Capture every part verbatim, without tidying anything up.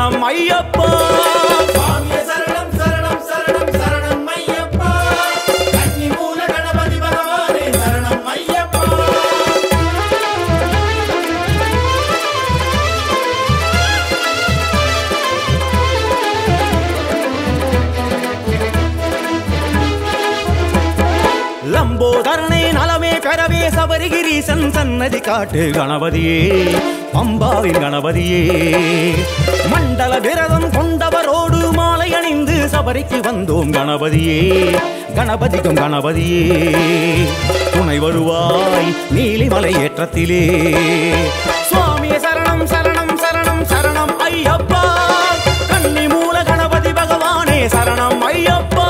சரணம் ஐயப்பா. சுவாமியே சரணம் சரணம் சரணம் சரணம் ஐயப்பா. கன்னி மூல கணபதி பகவானே சரணம் ஐயப்பா. லம்போதரனே நலமே பெறவே சபரிகிரீசன் சன்னதி காட்டு கணபதியே பம்பாவின் கணபதியே. மண்டல விரதம் கொண்டவரோடு மாலை அணிந்து சபரிக்கு வந்தோம் கணபதியே. கணபதிக்கும் கணபதியே துணை வருவாய் நீலிமலை ஏற்றத்திலே. சுவாமியே சரணம் சரணம் சரணம் சரணம் ஐயப்பா. கன்னி மூல கணபதி பகவானே சரணம் ஐயப்பா.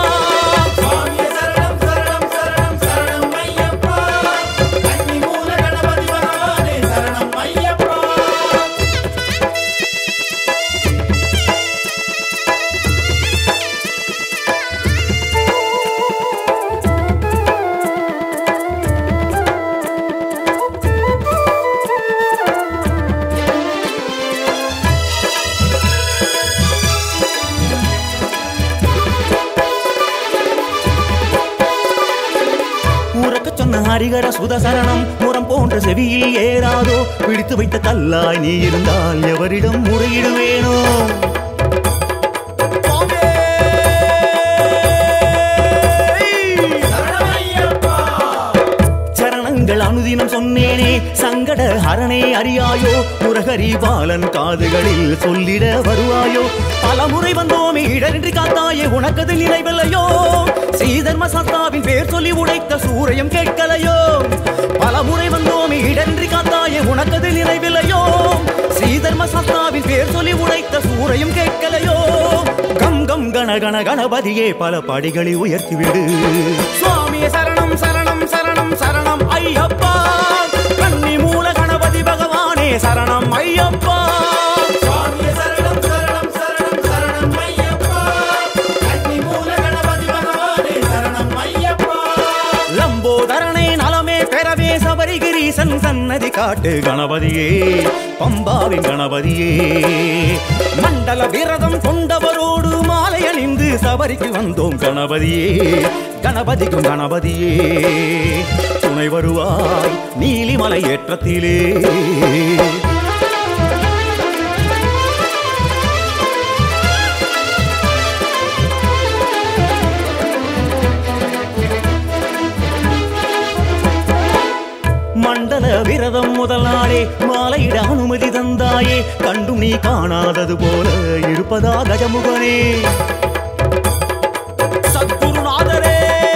ஹரிகர சுதசரணம் முரம் போன்ற செவியில் ஏறாதோ. பிடித்து வைத்த கல்லாய் நீ இருந்தால் எவரிடம் முறையிடுவேனோ. சரணங்கள் அனுதினம் சொன்னேனே சங்கட ஹரணே அறியாயோ. முரகரி பாலன் காதுகளில் சொல்லிட வருவாயோ. பலமுறை வந்தோமே இடரின்றி காத்தாயே உனக்கது நினைவில்லையோ. ஸ்ரீதர்ம சத்தாவின் பேர் சொல்லி உடைத்த சூரையும் கேட்கலையோ. பலமுறை வந்தோமே இடரின்றி காத்தாயே உனக்கது நினைவில்லையோ. ஸ்ரீதர்ம சத்தாவின் பேர் சொல்லி உடைத்த சூரையும் கேட்கலையோ. கம் கம் கண கண கணபதியே பல படிகளை உயர்த்திவிடு. சுவாமியே சரணம் சரணம் சரணம் சரணம் ஐயப்பா. கன்னி மூல கணபதி பகவானே சரணம் ஐயப்பா. சுவாமியே சரணம் சரணம் சரணம் சரணம் ஐயப்பா. கன்னி மூல கணபதி பகவானே சரணம் ஐயப்பா. லம்போதரனே நலமே பெறவே சபரிகிரீசன் சன்னதி காட்டு கணபதியே பம்பாவின் கணபதியே. மண்டல விரதம் கொண்டவரோடு மாலை அணிந்து சபரிக்கு வந்தோம் கணபதியே. கணபதிக்கும் கணபதியே துணை வருவாய் நீலிமலை ஏற்றத்திலே. மண்டல விரதம் முதல் நாளே மாலையிட அனுமதி தந்தாயே. கண்டும் நீ காணாதது போல இருப்பதா கஜமுகனே. சத்குருநாதரே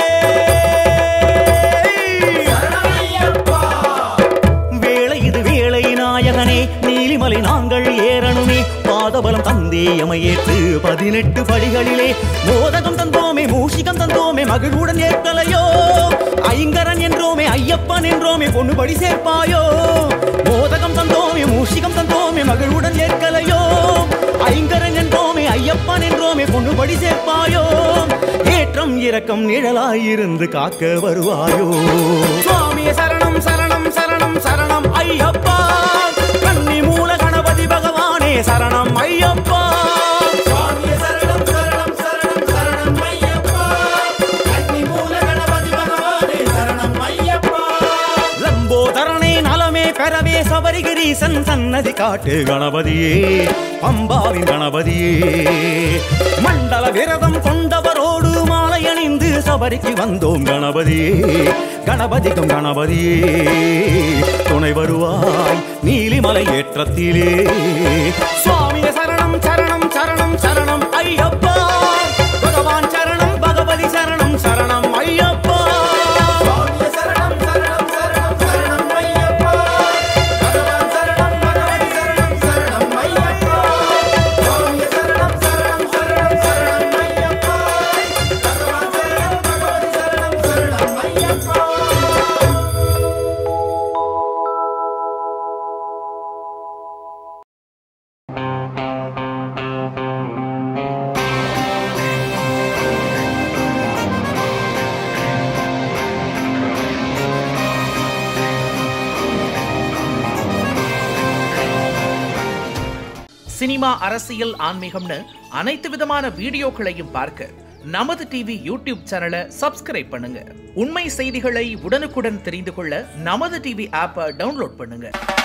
வேளை இது வேளை நாயகனே. நீலிமலை நாங்கள் ஏறணுமே. பாதபலம் தந்தே எமையேற்று பதினெட்டு படிகளிலே. மோதகம் தந்தோமே மூஷிகம் தந்தோமே மகிழ்வுடன் ஏற்கலையோ. ஐங்கரன் என்றோமே ஐயப்பன் என்றோமே பொண்ணுபடி சேர்ப்பாயோ. மோதகம் தந்தோமே மூஷிகம் தந்தோமே மகிழ்வுடன் ஏற்கலையோ. ஐங்கரன் என்றோமே ஐயப்பன் என்றோமே பொண்ணுபடி சேர்ப்பாயோ. ஏற்றம் இரக்கம் நிழலாயிருந்து காக்க வருவாயோ. சுவாமியே சரணம் சரணம் சரணம் சரணம் ஐயப்பா. கன்னி மூல கணபதி பகவானே சரணம் ஐயப்பா. சுவாமியே சரணம் சரணம் சரணம் சரணம் ஐயப்பா. கன்னி மூல கணபதி பகவானே சரணம் ஐயப்பா. லம்போதரனே நலமே பெறவே சபரிகிரீசன் சன்னதி காட்டு கணபதியே பம்பாவின் கணபதியே. மண்டல விரதம் கொண்டவரோடு மாலை அணிந்து சபரிக்கு வந்தோம் கணபதியே. கணபதிக்கும் கணபதியே துணை வருவாய் நீலிமலை ஏற்றத்திலே. சுவாமியே சரணம் சரணம் சரணம் சரணம் ஐயப்பா. பகவான் சரணம் பகவதி சரணம் சரணம் ஐயப்பா. சுவாமியே சரணம் சரணம் சரணம் சரணம் ஐயப்பா. பகவான் சரணம் பகவதி சரணம் சரணம் ஐயப்பா. சுவாமியே சரணம் சரணம் சரணம் சரணம் ஐயப்பா. பகவான் சரணம் பகவதி சரணம் சரணம் ஐயப்பா. சினிமா, அரசியல், ஆன்மீகம்னு அனைத்து விதமான வீடியோக்களையும் பார்க்க நமது டிவி யூடியூப் சேனலை சப்ஸ்கிரைப் பண்ணுங்க. உண்மை செய்திகளை உடனுக்குடன் தெரிந்து கொள்ள நமது டிவி ஆப்பை டவுன்லோட் பண்ணுங்க.